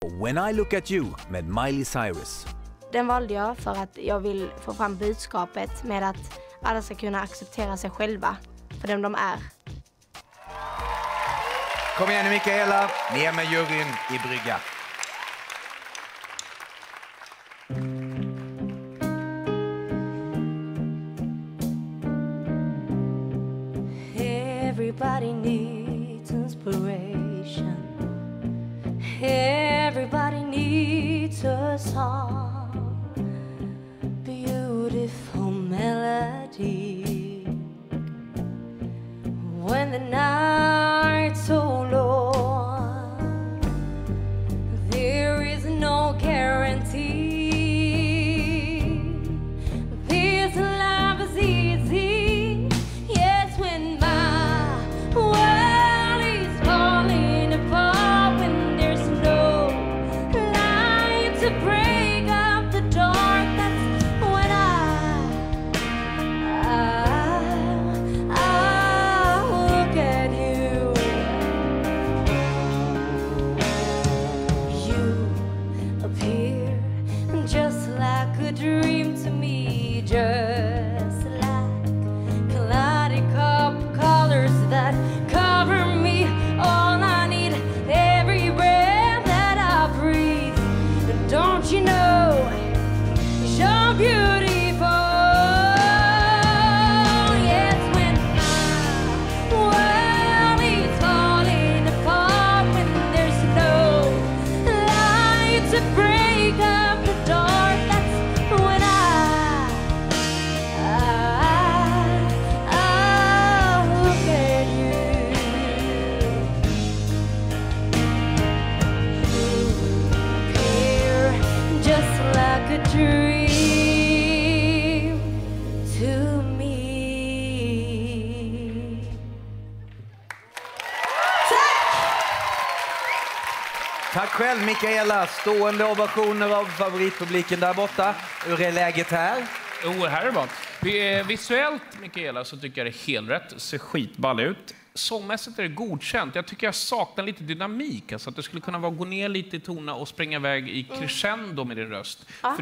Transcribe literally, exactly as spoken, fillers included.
When I Look At You med Miley Cyrus. Den valde jag för att jag vill få fram budskapet med att alla ska kunna acceptera sig själva för dem de är. Kom igen nu Mikaela, ner med juryn i brygga. Everybody needs inspiration. Everybody needs a song. Beautiful melody. When the night's so long, there is no guarantee. This love is easy. Yes, when my world is falling apart, when there's no light to break up the dark, that's when I, I, I look at you. You appear just like a dream to me, just like kaleidoscope colors that cover me. All I need, every breath that I breathe. And don't you know, you're beautiful. Yes, when my world is falling apart, when there's no light to break up the dark, that's when I, I, I look at you. You appear just like a dream to me. Tack själv Mikaela, stående ovationer av favoritpubliken där borta. Hur är läget här? Oh, här är det bra. Vi- eh, Visuellt, Mikaela, så tycker jag det är helt rätt. Ser skitball ut. Sångmässigt är det godkänt. Jag tycker jag saknar lite dynamik. Alltså att det skulle kunna vara gå ner lite i tonerna och springa iväg i crescendo med din röst. Ja.